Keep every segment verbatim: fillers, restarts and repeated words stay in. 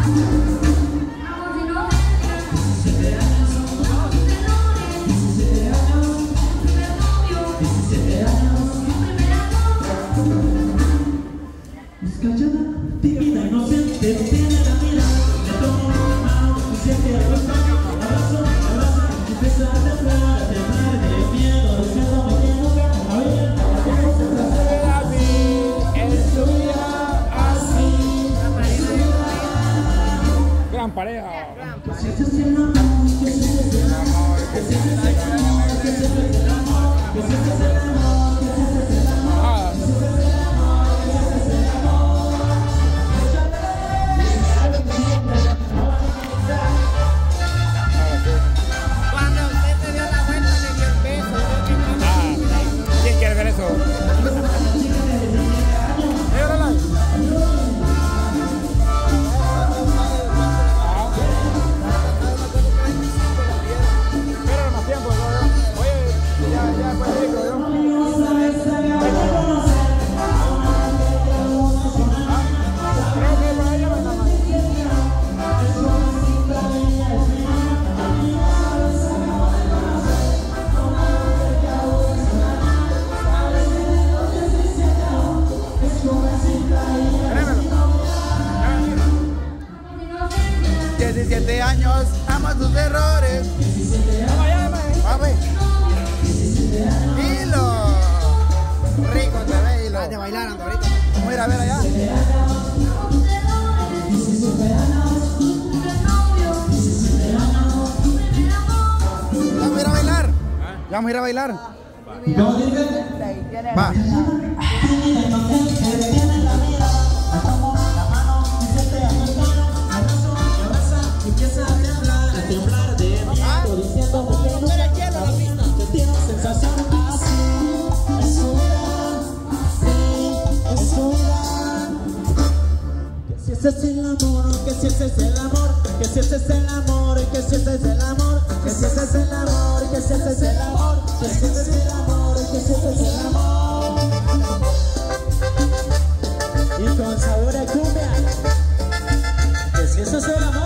diecisiete años, ama sus errores. Papi. Hilo. Rico te ve, Hilo. Vaya bailando ahorita. Vamos a ir a ver allá. Vamos a ir a bailar. Vamos a ir a bailar. Va. Empieza a temblar, a temblar de miedo, diciendo que no te quiero la pista, que tienes sensación así, es una, así, es una. Que si ese es el amor, que si ese es el amor, que si ese es el amor, que si ese es el amor, que si ese es el amor, que si ese es el amor, que si ese es el amor, que si ese es el amor. Y con sabor a cumbia, que si ese es el amor.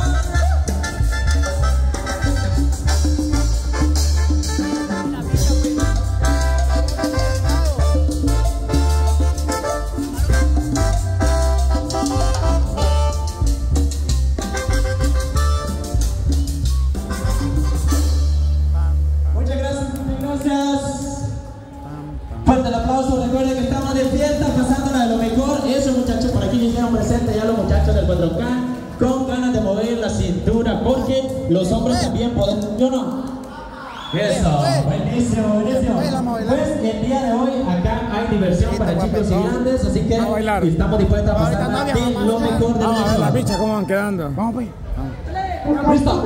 Recuerden que estamos de fiesta, pasándola de lo mejor. Esos muchachos por aquí vinieron presentes ya los muchachos del cuatro K con ganas de mover la cintura, porque los hombres también pueden, ¿yo no? Eso, buenísimo, buenísimo. Pues el día de hoy acá hay diversión para chicos y grandes, así que estamos dispuestos a pasar de lo mejor de lo mejor. Las bichas cómo van quedando. Vamos pues. Listo.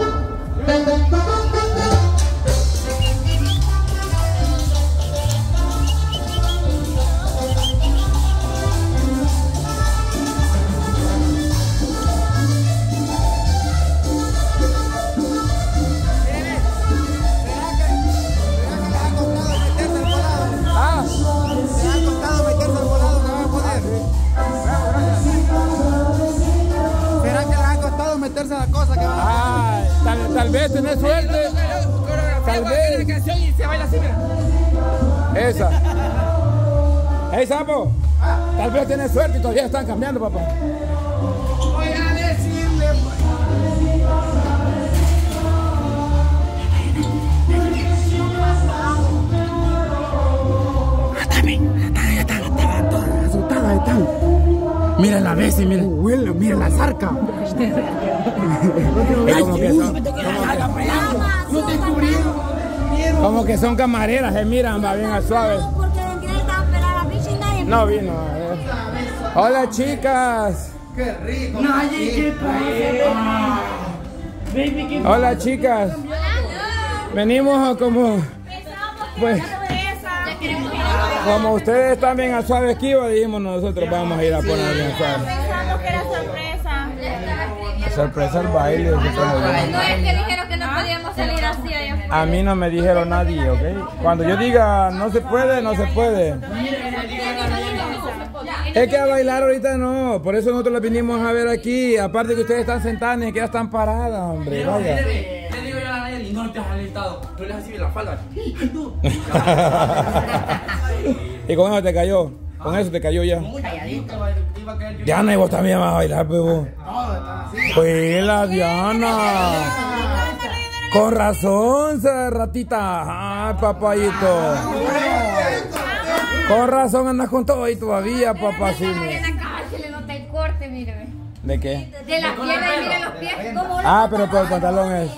La cosa que va a... Ah, tal, tal vez tenés suerte. Tal vez. La canción y se baila así, mira. Esa. Hey, Sapo. Tal vez tenés suerte y todavía están cambiando, papá. Voy a decirle. Ya están, ya están, todas asustadas están. Mira la Bessie, mira. Huele, mira la zarca. Como que son, como que son camareras, se miran, va bien a suave. No vino. Eh. Hola, chicas. Qué rico. Hola, chicas. Venimos como, pues, como ustedes están bien a suave aquí, dijimos nosotros vamos a ir a poner bien a suave. Pensamos que era sorpresa. Sorpresa el baile. No es que dijeron que no podíamos salir así allá afuera. A mí no me dijeron nadie, ¿ok? Cuando yo diga no se puede, no se puede. Es que a bailar ahorita no, por eso nosotros la vinimos a ver aquí. Aparte que ustedes están sentadas y que ya están paradas, hombre. Vaya. Le digo yo a la y no te has alistado. Tú le has así la falda. Ay, no. Y con eso te cayó. Con eso te cayó ya. Diana, y vos también vas a bailar, bebo. Pues la Diana. Con razón, se ratita. Ay, papayito. Con razón andas con todo ahí todavía, papá. Sí, Se le nota el corte, míreme. ¿de qué? De las piernas y mire los pies. Ah, pero por el pantalón es.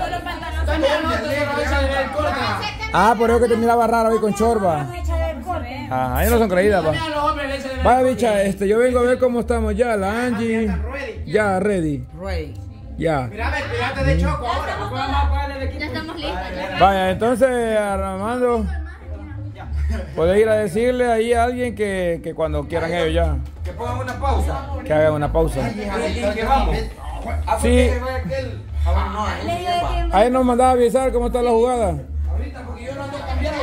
Ah, por eso que te miraba raro ahí con chorba. Ajá, ahí no son creídas, pa. Vaya, bicha, este, yo vengo a ver cómo estamos ya, la Angie. Ya, ready. Ya. Mira, pegate de Choco ahora. Ya estamos listos. Ya. Vaya, entonces, Armando, puedes ir a decirle ahí a alguien que, que cuando quieran ellos ya. Que pongan una pausa. Que hagan una pausa. Que vamos. Sí. Ahí nos mandaba a avisar cómo está la jugada. Ahorita, porque yo no ando cambiando.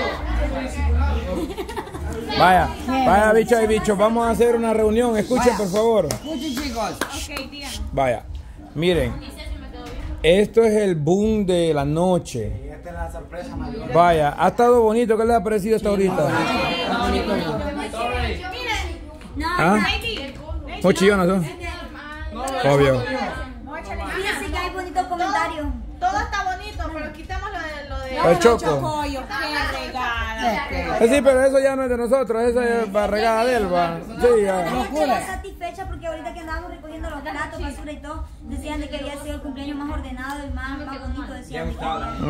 Vaya, vaya, bicho y bicho, vamos a hacer una reunión. Escuchen, por favor. Escuchen, chicos. Vaya, miren. Esto es el boom de la noche. Esta es la sorpresa mayor. Vaya, ha estado bonito. ¿Qué les ha parecido hasta ahorita? ¿Ah? ¿Muy chillonas son? Obvio. Fíjense que hay bonitos comentarios. Todo está bonito, pero quitamos lo de... Lo de... El choco. ¡Qué regalo! Eh, sí, pero eso ya no es de nosotros, esa es barregada de él, va. Sí, ya. Yo estoy satisfecha porque ahorita que andábamos recogiendo los platos, basura y todo, decían de que había sido el cumpleaños más ordenado y más, más bonito, decían. Ujú. Le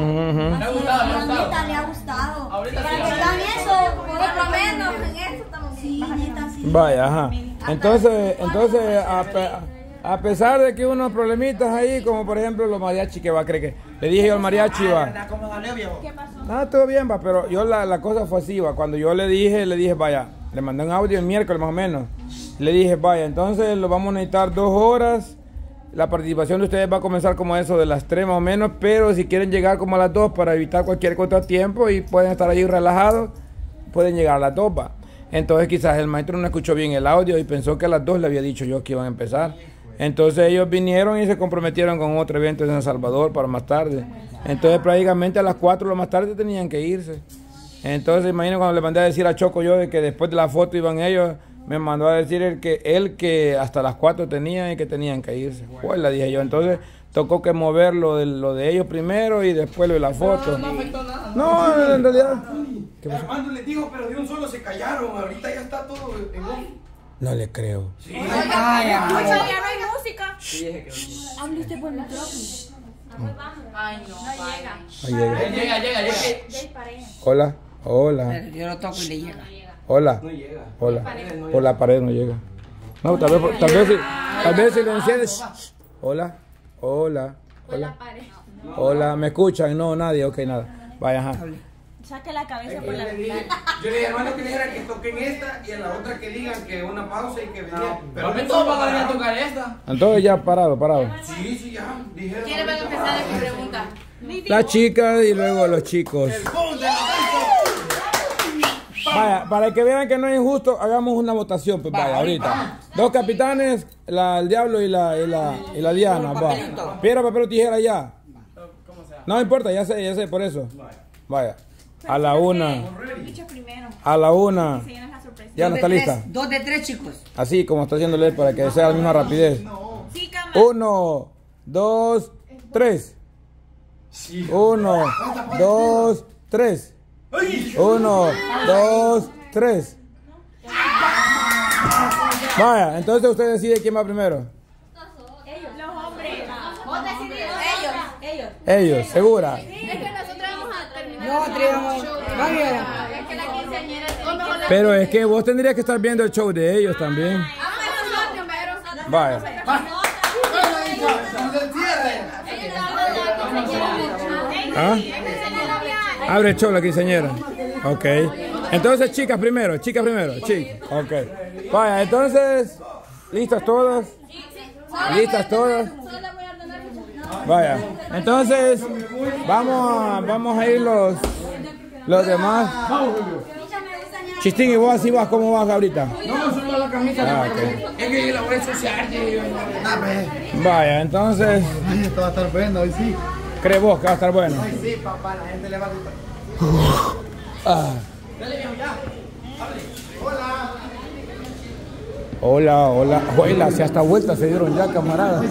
ha gustado, le ha gustado. Para que vean eso, por lo menos en eso estamos bien. Sí, neta, sí. Vaya, ajá. Entonces, entonces a, pe- a pesar de que unos problemitas ahí, como por ejemplo los mariachi que va a creer que le dije yo al mariachi va. ¿Cómo salió, viejo? Ah, todo bien, va, pero yo la, la cosa fue así, va. Cuando yo le dije, le dije, vaya, le mandé un audio el miércoles más o menos. Le dije, vaya, entonces lo vamos a necesitar dos horas. La participación de ustedes va a comenzar como eso de las tres más o menos, pero si quieren llegar como a las dos para evitar cualquier contratiempo y pueden estar ahí relajados, pueden llegar a las dos, va. Entonces quizás el maestro no escuchó bien el audio y pensó que a las dos le había dicho yo que iban a empezar. Entonces ellos vinieron y se comprometieron con otro evento en San Salvador para más tarde. Entonces prácticamente a las cuatro lo más tarde tenían que irse. Entonces imagino cuando le mandé a decir a Choco yo de que después de la foto iban ellos, me mandó a decir él que, él que hasta las cuatro tenían y que tenían que irse. Pues le dije yo, entonces tocó que mover lo de, lo de ellos primero y después lo de la foto. No afectó nada. No, en realidad. Armando les dijo, pero de un solo se callaron. Ahorita ya está todo en off. No le creo. Sí. Ay, Oiga, amor. ya no hay música. Hable usted por el micrófono. Ay, no, vaya. Ahí llega. Llega, llega, llega. Hola, hola, Yo lo toco y le llega. hola, No llega. hola. Por la pared no llega. No, tal vez, por- tal vez, si, tal vez si le enciendes. Hola, hola, hola. Hola, ¿me escuchan? No, nadie, ok, nada. Vaya, ajá. Saque la cabeza por la Yo le dije, yo le dije, hermano, que dijeran que toquen esta y en la otra que digan que una pausa y que venía. Pero me todos van a venir a tocar esta. Entonces ya parado, parado. Sí, sí, ya. Dijeron. ¿Quiénes van a empezar a mi pregunta? Las chicas y luego los chicos. Vaya, para que vean que no es injusto, hagamos una votación, pues vaya, ahorita. Dos capitanes, la, el diablo y la, y la, y la Diana, va. Piedra, papel o tijera ya. No importa, ya sé, ya sé, por eso. Vaya. A la una. Dicho primero. A la una. Se llena la sorpresa. Ya no está lista. Dos de tres, chicos. Así como está haciéndole para que sea la misma rapidez. Sí, cámara. Uno, dos, tres. Uno, dos, tres. Uno, dos, tres. Vaya, entonces usted decide quién va primero. Los hombres. Vos decidís. Ellos. Ellos. Ellos, segura. Es que nosotros vamos a terminar. No, tríamos. Va bien. Es que la quinceañera es de... Pero es que vos tendrías que estar viendo el show de ellos también. Ah, bueno, nosotros, pero... Vaya. ¿Ah? Abre el show la quinceañera. Ok. Entonces, chicas primero, chicas primero, chicas. Ok. Vaya, entonces, ¿listas todas? ¿Listas todas? Vaya. Entonces, vamos a, vamos a ir los, los demás. Chistín, ¿y vos así vas? ¿Cómo vas ahorita? No, solo la camisa. Ah, de ok. Es que yo la voy a ensuciar. Vaya, entonces, Ay, esto va a estar bueno, hoy sí. ¿crees vos que va a estar bueno? Ay, sí, papá, la gente le va a gustar. Ah. Dale, viejo, ya. Hola, hola. Hola, si hasta vuelta se dieron ya, camaradas.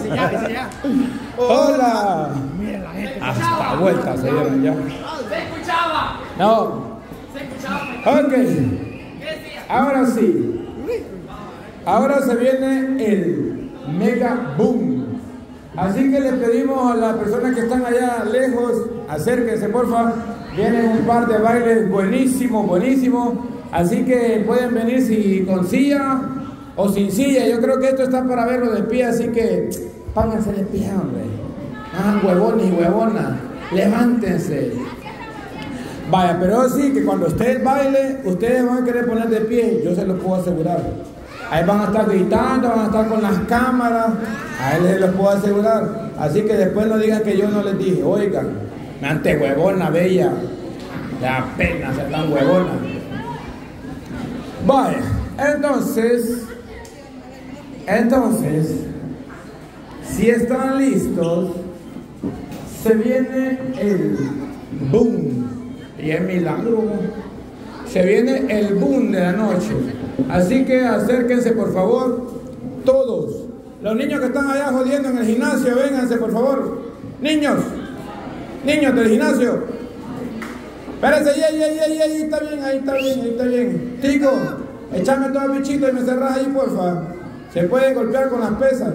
Hola. Hasta vuelta se dieron ya. Se escuchaba. No. Se escuchaba. Ok. Ahora sí. Ahora se viene el mega boom. Así que les pedimos a las personas que están allá lejos, acérquense porfa. Vienen un par de bailes buenísimos, buenísimos. Así que pueden venir si con silla o sin silla. Yo creo que esto está para verlo de pie, así que pónganse de pie, hombre. Ah, huevones y huevonas, levántense. Vaya, pero sí que cuando ustedes baile, ustedes van a querer poner de pie, yo se los puedo asegurar. Ahí van a estar gritando, van a estar con las cámaras, ahí les los puedo asegurar. Así que después no digan que yo no les dije, oigan, ante huevona, bella, de apenas ser tan huevona. Vaya, entonces, entonces, si están listos, se viene el boom. Y es milagro. Se viene el boom de la noche. Así que acérquense por favor, todos. Los niños que están allá jodiendo en el gimnasio, vénganse por favor. Niños, niños del gimnasio. Espérense, ahí, ahí, ahí, ahí, está bien, ahí está bien, ahí está bien. Tico, échame todo el bichito y me cerrás ahí, porfa. Se puede golpear con las pesas.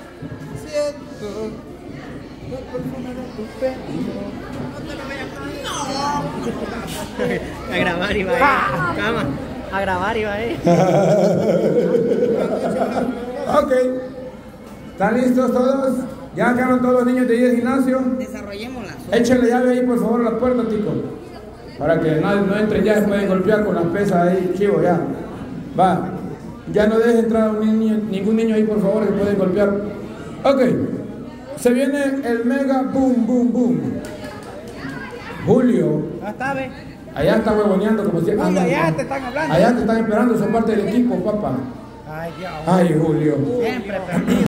A grabar iba a ir. Cama. A grabar iba a ir. Ok. ¿Están listos todos? ¿Ya quedaron todos los niños de ahí del gimnasio? Desarrollémosla. Échenle llave ahí por favor a la puerta, Tico. Para que no, no entren ya, se pueden golpear con las pesas ahí, chivo, ya. Va. Ya no deje entrar a un niño, ningún niño ahí por favor, que pueden golpear. Ok. Se viene el mega boom, boom, boom. Julio. Ya está, ve. Allá está huevoneando como si... Julio, ah, allá no, te están hablando. Allá te están esperando, son parte del equipo, papá. Ay, Dios. Ay, Julio. Siempre perdido.